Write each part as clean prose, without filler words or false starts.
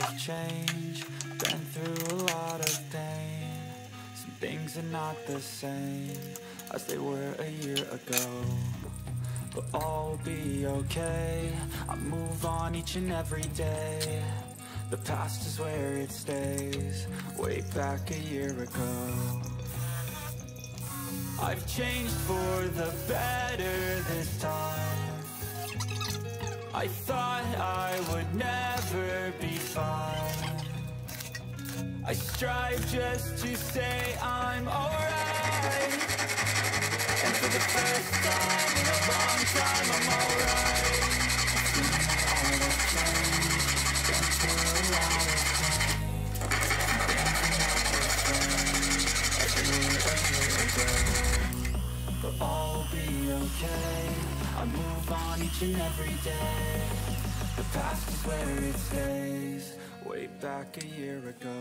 of change, been through a lot of pain. Some things are not the same as they were a year ago, but all will be okay. I move on each and every day. The past is where it stays, way back a year ago. I've changed for the better this time. I thought I would never be fine. I strive just to say I'm alright, and for the first time in a long time I'm alright. Been through a lot of pain, but all will be okay. I move on each and every day. The past is where it stays, way back a year ago.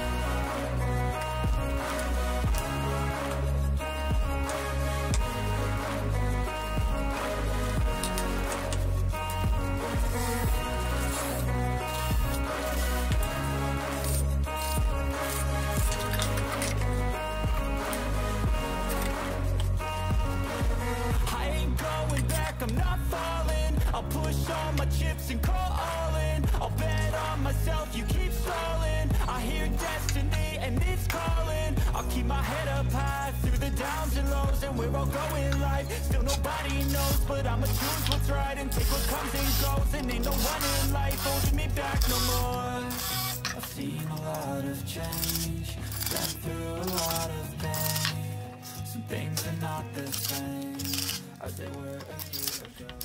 I'm not falling, I'll push all my chips and call all in. I'll bet on myself, you keep stalling. I hear destiny and it's calling. I'll keep my head up high through the downs and lows, and we're all going live. Still nobody knows, but I'ma choose what's right and take what comes and goes. And ain't no one in life holding me back no more. I've seen a lot of change, been through a lot of pain. Some things are not the same as they were a year ago.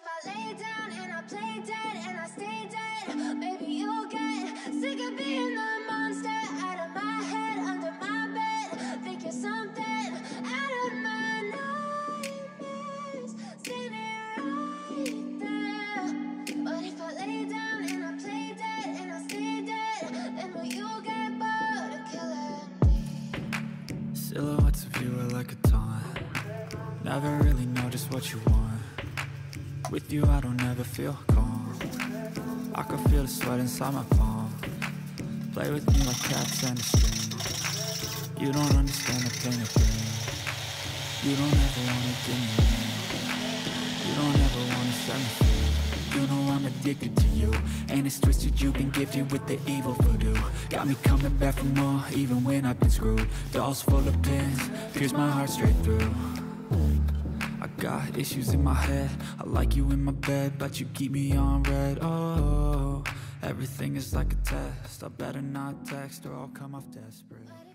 I lay down and I play dead and I stay dead, baby, you'll get sick of being the monster out of my head, under my bed. Think you're something out of my nightmares, standing right there. But if I lay down and I play dead and I stay dead, then will you get bored of killing me? Silhouettes of you are like a taunt. Never really know just what you want. With you I don't ever feel calm. I can feel the sweat inside my palm. Play with me like cats and a string. You don't understand the pain of pain. You don't ever wanna give me in. You don't ever wanna set me free. You know I'm addicted to you, and it's twisted, you've been gifted with the evil voodoo. Got me coming back for more, even when I've been screwed. Dolls full of pins, pierce my heart straight through. I got issues in my head, I like you in my bed, but you keep me on red. Oh, everything is like a test, I better not text or I'll come off desperate.